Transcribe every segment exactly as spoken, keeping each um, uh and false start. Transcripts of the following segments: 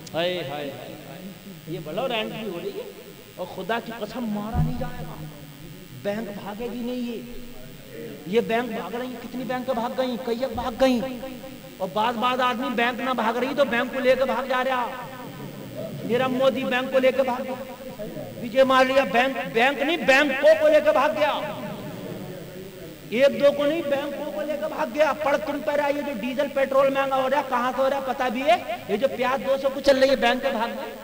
हाय हाय ये बड़ा एंट्री हो रही है और खुदा की कसम मारा नहीं जाएगा, बैंक भागेगी नहीं। ये ये बैंक भाग रही, कितनी बैंक भाग गई, कई भाग गई। और बाद बाद आदमी बैंक ना भाग रही तो बैंक को लेकर भाग जा रहा। मेरा मोदी बैंक को लेकर भाग गया, विजय माल्या बैंक बैंक नहीं बैंकों को लेकर भाग गया। एक दो को नहीं बैंकों को लेकर भाग गया। पढ़ तुम पर रहा, ये जो डीजल पेट्रोल महंगा हो रहा है कहां से हो रहा है पता भी है। ये जो प्याज दो सौ को चल रही है बैंक के भाग गए,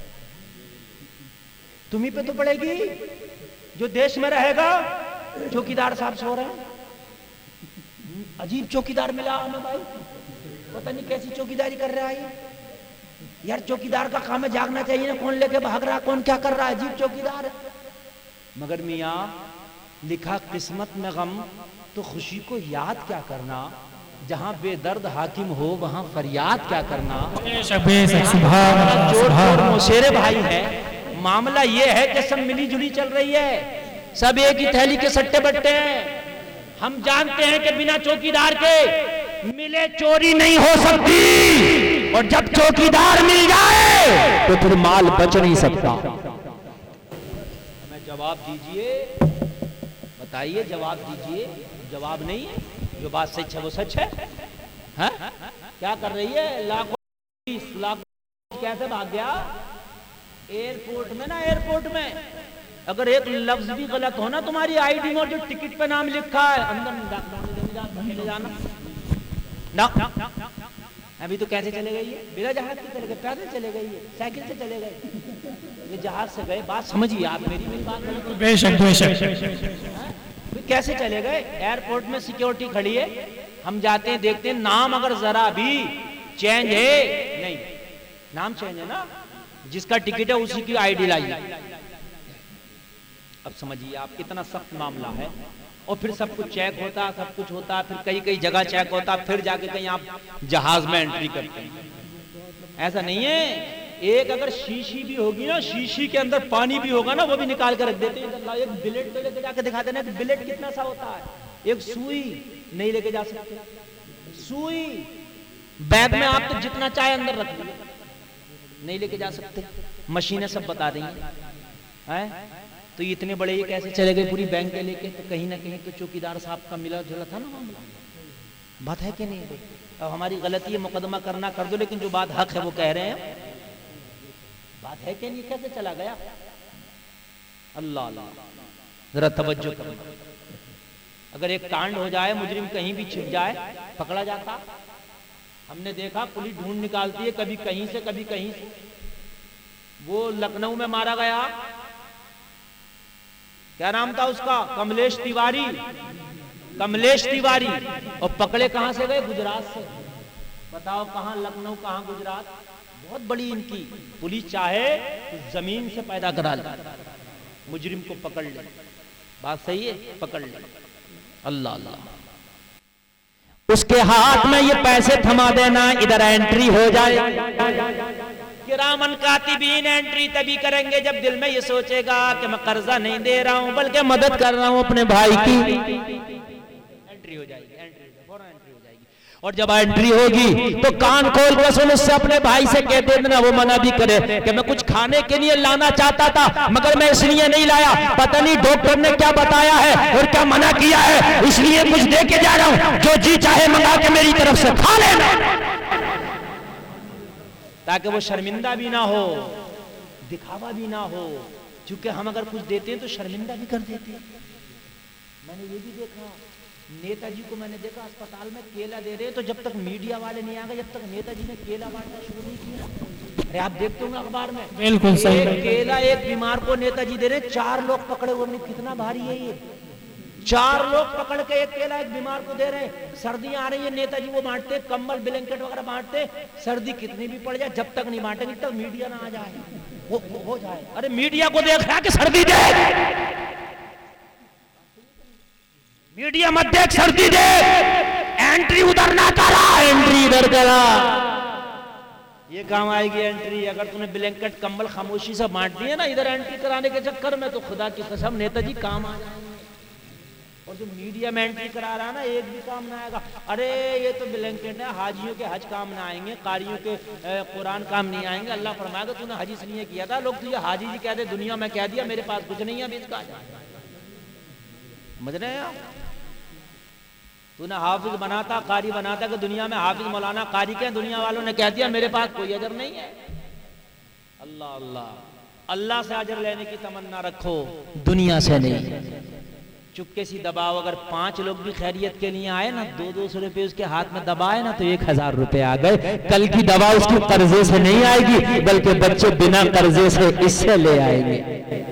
तुम्ही पे तो पड़ेगी। जो देश में रहेगा चौकीदार साहब सो रहे हैं, अजीब चौकीदार मिला हमें भाई, पता नहीं कैसी चौकीदारी कर रहा है यार। चौकीदार का काम है जागना चाहिए ना, कौन लेके भाग रहा, कौन क्या कर रहा है, अजीब चौकीदार है। मगर मियाँ लिखा किस्मत में गम तो खुशी को याद क्या करना, जहां बेदर्द हाकिम हो वहां फरियाद क्या करना। जोर जोर मोशेरे भाई है, मामला ये है कि सब मिली जुली चल रही है, सब एक ही थैली के सट्टे बट्टे हैं। हम जानते हैं कि बिना चौकीदार के मिले चोरी नहीं हो सकती, और जब चौकीदार मिल जाए तो फिर माल बच नहीं सकता। हमें जवाब दीजिए, बताइए, जवाब दीजिए। जवाब नहीं है, जो बात सच है वो सच है, है? क्या कर रही है? लाखों लाखों कैसे भाग गया एयरपोर्ट में ना, एयरपोर्ट में अगर एक लफ्ज भी गलत हो ना तुम्हारी आईडी में, जो टिकट पे नाम लिखा है अंदर जाना ना। अभी तो कैसे चले गई है? बिना जहाज के चले गए, पैदल चले गई है, साइकिल से चले गए, ये जहाज से गए। बात समझिए आप मेरी, मेरी बात बेशक बेशक। कैसे चले गए? एयरपोर्ट में सिक्योरिटी खड़ी है, हम जाते हैं देखते हैं नाम अगर जरा भी चेंज है, नहीं नाम चेंज है ना, जिसका टिकट है उसी की आईडी लाइए। अब समझिए आप कितना सख्त मामला है। और फिर सब कुछ चेक होता, सब कुछ होता, फिर कई कई जगह चेक होता, फिर जाके कहीं आप जहाज में एंट्री करते हैं। ऐसा नहीं है, एक अगर शीशी भी होगी ना, शीशी के अंदर पानी भी होगा ना, वो भी निकाल कर रख देते हैं। एक बिलेट तो लेके जाके दिखा देना कि बिलेट कितना सा होता है। एक सुई नहीं लेके जा सकते, सुई बैग में आप तो जितना चाहे अंदर रख लीजिए, नहीं लेके जा सकते। मशीनें सब बता रही हैं। तो इतने बड़े ये कैसे चले गए पूरी बैंक के लेके? तो कहीं ना कहीं तो चौकीदार साहब का मिला जुला था ना मामला। बात है कि नहीं? अब हमारी गलती है, मुकदमा करना कर दो, लेकिन जो बात हक है वो कह रहे हैं। बात है कि नहीं? कैसे चला गया? अल्लाह अल्लाह, जरा तवज्जो करना। अगर एक कांड हो जाए, मुजरिम कहीं भी छिप जाए, पकड़ा जाता। हमने देखा पुलिस ढूंढ निकालती है, कभी कहीं से कभी कहीं से। वो लखनऊ में मारा गया, क्या नाम था उसका? कमलेश तिवारी, कमलेश तिवारी। और पकड़े कहां से गए? गुजरात से। बताओ कहां लखनऊ, कहां गुजरात? बहुत बड़ी इनकी पुलिस चाहे तो जमीन से पैदा करा ले, मुजरिम को पकड़ ले। बात सही है, पकड़ ले। अल्लाह अल्लाह, उसके हाथ में ये पैसे थमा देना, इधर एंट्री हो जाए। किरामन कातिबीन एंट्री तभी करेंगे जब दिल में ये सोचेगा कि मैं कर्जा नहीं दे रहा हूं बल्कि मदद कर रहा हूं अपने भाई की। एंट्री हो जाएगी, एंट्री फौरन एंट्री हो जाएगी। और जब एंट्री होगी तो कान खोल कर सुन, उससे अपने भाई से कह देना, वो मना भी करे कि मैं कुछ खाने के लिए लाना चाहता था मगर मैं इसलिए नहीं लाया, पता नहीं डॉक्टर ने क्या बताया है और क्या मना किया है, इसलिए कुछ दे के जा रहा हूं, जो जी चाहे मंगा के मेरी तरफ से खा लेना, ताकि वो शर्मिंदा भी ना हो, दिखावा भी ना हो। क्योंकि हम अगर कुछ देते हैं तो शर्मिंदा भी कर देते हैं। मैंने ये भी देखा, नेताजी को मैंने देखा अस्पताल में केला दे रहे हैं, तो जब तक मीडिया वाले नहीं आ गए, जब तक नेताजी ने केला बांटना शुरू नहीं किया। अरे आप देखते होंगे अखबार में, बिल्कुल सही, केला एक बीमार को नेताजी दे रहे, चार लोग पकड़े हुए, कितना भारी है ये। चार लोग पकड़ के एक केला एक बीमार को दे रहे हैं। सर्दियां आ रही है, नेताजी वो बांटते, कंबल ब्लैंकेट वगैरह बांटते, सर्दी कितनी भी पड़ जाए, जब तक नहीं बांटेंगे तब मीडिया ना आ जाए, वो हो जाए। अरे मीडिया को देख रहा कि सर्दी दे, मीडिया मत देख सर्दी दे, एंट्री उधर ना करा, एंट्री इधर करा, ये काम आएगी एंट्री। अगर तूने ब्लैंकेट कंबल खामोशी से बांट दिए ना इधर एंट्री कराने के चक्कर में, तो खुदा की कसम नेताजी काम आ जाए। और जो मीडिया में एंट्री करा रहा है ना, एक भी काम ना आएगा। अरे ये तो ब्लैंकेट है, हाजियों के हज काम ना आएंगे, कारियों के कुरान काम नहीं आएंगे। अल्लाह फरमाएगा तूने हज इसलिए किया था, लोग तुझे हाजी जी कहते, दुनिया में कह दिया मेरे पास कुछ नहीं है, अभी इसका समझ रहे हैं आप? तूने हाफिज बनाता, कारी बनाता कि दुनिया में हाफिज मौलाना कारी के, दुनिया वालों ने कह दिया मेरे पास कोई अजर नहीं है। अल्लाह अल्लाह अल्लाह से अजर लेने की तमन्ना रखो, दुनिया से नहीं। चुपके सी दबाओ। अगर पांच लोग भी खैरियत के लिए आए ना, दो दो सौ रुपए उसके हाथ में दबाए ना, तो एक हजार रुपए आ गए। कल की दवा उसके कर्जे से नहीं आएगी, बल्कि बच्चे बिना कर्जे से इससे ले आएंगे।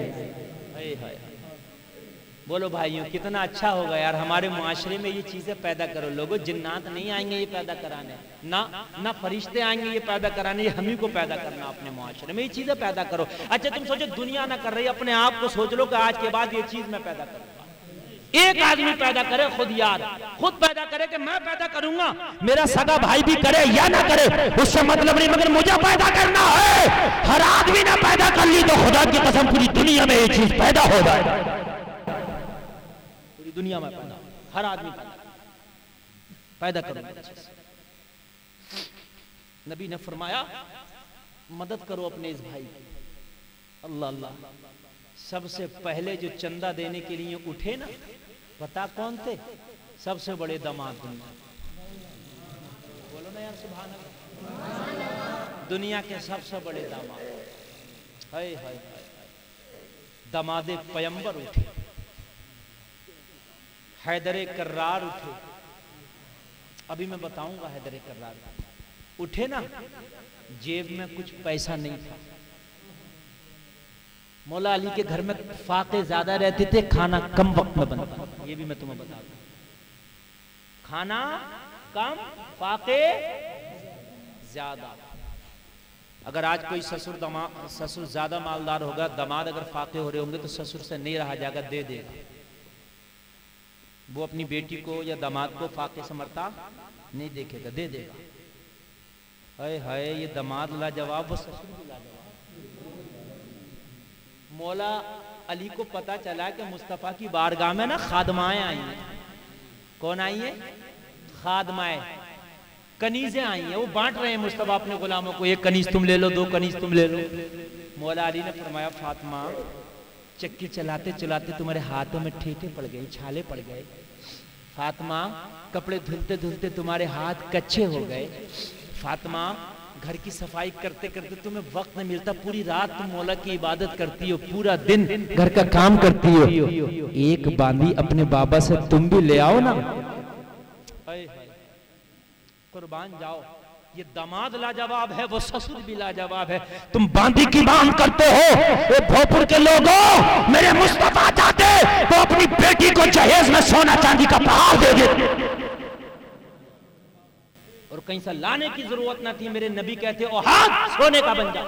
बोलो भाइयों, कितना अच्छा होगा यार हमारे मुआशरे में ये चीजें पैदा करो। लोगों, जिन्नात नहीं आएंगे ये पैदा कराने, ना ना फरिश्ते आएंगे ये पैदा कराने, ये हम ही को पैदा करना अपने मुआशरे में। ये चीजें पैदा करो। अच्छा तुम सोचो दुनिया ना कर रही, अपने आप को सोच लो कि आज के बाद ये चीज मैं पैदा करूंगा। एक आदमी पैदा करे खुद, यार खुद पैदा करे कि मैं पैदा करूंगा, मेरा सगा भाई भी करे या ना करे उससे मतलब नहीं, मगर मुझे पैदा करना है। हर आदमी ने पैदा कर ली तो खुदा की कसम पूरी दुनिया में ये चीज पैदा हो जाए। दुनिया में पैदा, हर आदमी पैदा पैदा करो। नबी ने फरमाया मदद करो अपने इस भाई की। अल्लाह अल्लाह। सबसे पहले जो चंदा देने के लिए उठे ना, पता कौन थे? सबसे बड़े दामाद दुनिया। बोलो ना यार सुभान अल्लाह। दुनिया के सबसे बड़े दामाद, हाय हाय दामादे पैगंबर उठे, हैदरे कर्रार उठे। अभी मैं बताऊंगा हैदरे कर्रार उठे ना, जेब में कुछ पैसा नहीं था। मौला अली के घर में फाके ज्यादा रहते थे, खाना कम वक्त में बनता, ये भी मैं तुम्हें बता दूं। खाना कम, फाके ज्यादा। अगर आज कोई ससुर दमाद ससुर ज्यादा मालदार होगा, दामाद अगर फाके हो रहे होंगे तो ससुर से नहीं रहा जाएगा, दे देगा। वो अपनी बेटी को या दामाद को फाके समरता नहीं देखेगा, दे देगा। हाय हाय ये दामाद लाजवाब, वो ससुर भी लाजवाब। मौला अली को पता चला कि मुस्तफ़ा की बारगाह में ना खादमाएं आई हैं। कौन आई है? खादमाएं, कनीजें आई हैं। वो बांट रहे हैं मुस्तफ़ा अपने गुलामों को, एक कनीज तुम ले लो, दो कनीज तुम ले लो। मौला अली ने फरमाया फातिमा, चक्की चलाते चलाते तुम्हारे हाथों में ठेठे पड़ गए, छाले पड़ गए। फातिमा, कपड़े धुलते धुलते तुम्हारे हाथ कच्चे हो गए। फातिमा, घर की सफाई करते करते तुम्हें वक्त नहीं मिलता, पूरी रात तुम मौला की इबादत करती हो, पूरा दिन घर का काम करती हो। एक बांदी अपने बाबा से तुम भी ले आओ ना। कुर्बान जाओ। ये दामाद लाजवाब है, वो ससुर भी लाजवाब है। तुम बांदी की मांग करते हो। ये भोपुर के लोगों, मेरे मुस्तफा चाहते तो अपनी बेटी को जहेज में सोना चांदी का पहाड़ दे देते और कहीं से लाने की जरूरत ना थी। मेरे नबी कहते ओ हाथ सोने का बन जा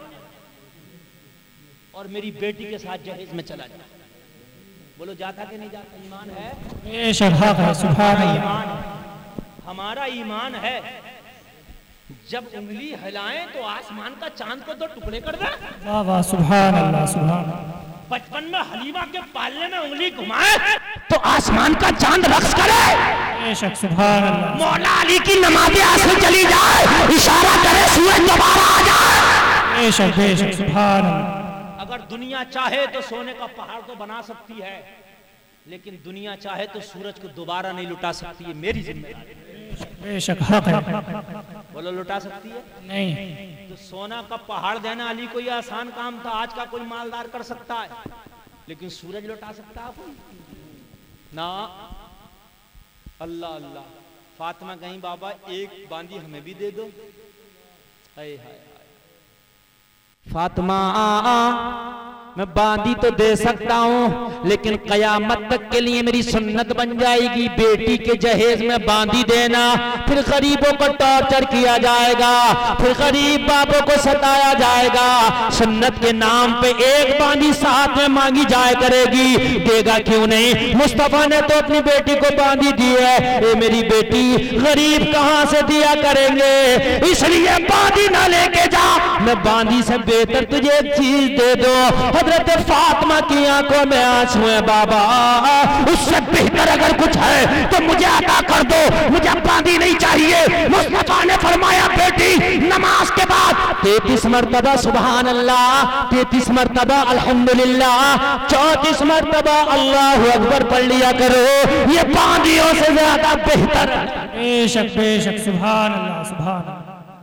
और मेरी बेटी के साथ जहेज में चला जा। बोलो जाता कि नहीं जाता? ईमान है, बेशक है, सुभान अल्लाह। हमारा ईमान है। जब उंगली हिलाएं तो आसमान का चांद को दो टुकड़े कर दे। वाह वाह, सुभान अल्लाह, सुभान अल्लाह। बचपन में हलीमा के पालने में उंगली घुमाए तो आसमान का चांद रक्स करे। बेशक, सुभान अल्लाह। मौला अली की नमाज़ें आंसू चली जाए, इशारा करे सूरज दोबारा आ जाए। बेशक बेशक, सुभान अल्लाह। अगर दुनिया चाहे तो सोने का पहाड़ तो बना सकती है, लेकिन दुनिया चाहे तो सूरज को दोबारा नहीं लुटा सकती है। मेरी जिम्मेदारी। बेशक हक है। बोलो लुटा सकती है? नहीं। तो सोना का पहाड़ देना अली को यह आसान काम था। आज का कोई मालदार कर सकता है, लेकिन सूरज लुटा सकता है कोई ना। अल्लाह अल्लाह। फातिमा कहीं बाबा एक बांदी हमें भी दे दो। हाय हाय। फातिमा मैं बांदी तो दे सकता हूँ, लेकिन कयामत तक के लिए मेरी सुन्नत बन जाएगी बेटी के जहेज में बांदी देना। फिर गरीबों को टॉर्चर किया जाएगा, फिर गरीब बापों को सताया जाएगा। सुन्नत के नाम पे एक बांदी साथ में मांगी जाया करेगी, देगा क्यों नहीं? मुस्तफा ने तो अपनी बेटी को बांदी दी है, ये मेरी बेटी गरीब कहाँ से दिया करेंगे, इसलिए बांदी ना लेके जा, मैं बांदी से बेहतर तुझे एक चीज दे दो। हजरत फातिमा की आंखों में आंसू है, बाबा उससे बेहतर अगर कुछ है तो मुझे अता कर दो, मुझे बांदी नहीं चाहिए। मुस्तफा ने फरमाया बेटी नमाज के बाद तैतीस मरतबा सुभान अल्लाह, तैतीस मरतबा अल्हम्दुलिल्लाह, चौतीस मरतबा अल्लाहु अकबर पढ़ लिया करो, ये बांदियों से ज्यादा बेहतर है। बेशक बेशक, सुभान अल्लाह सुभान अल्लाह।